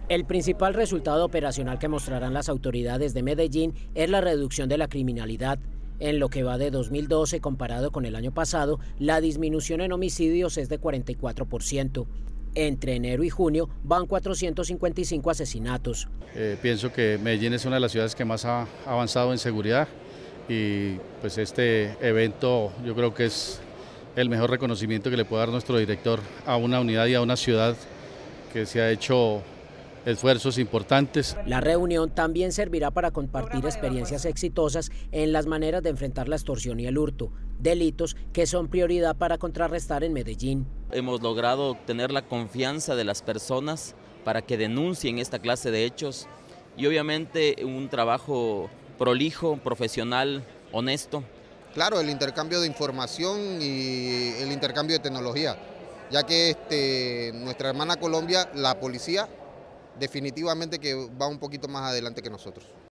El principal resultado operacional que mostrarán las autoridades de Medellín es la reducción de la criminalidad. En lo que va de 2012 comparado con el año pasado, la disminución en homicidios es de 44%. Entre enero y junio van 455 asesinatos. Pienso que Medellín es una de las ciudades que más ha avanzado en seguridad y pues este evento yo creo que es el mejor reconocimiento que le puede dar nuestro director a una unidad y a una ciudad que se ha hecho esfuerzos importantes. La reunión también servirá para compartir experiencias exitosas en las maneras de enfrentar la extorsión y el hurto, delitos que son prioridad para contrarrestar en Medellín. Hemos logrado obtener la confianza de las personas para que denuncien esta clase de hechos y obviamente un trabajo prolijo, profesional, honesto. Claro, el intercambio de información y el intercambio de tecnología, ya que nuestra hermana Colombia, la policía, definitivamente que va un poquito más adelante que nosotros.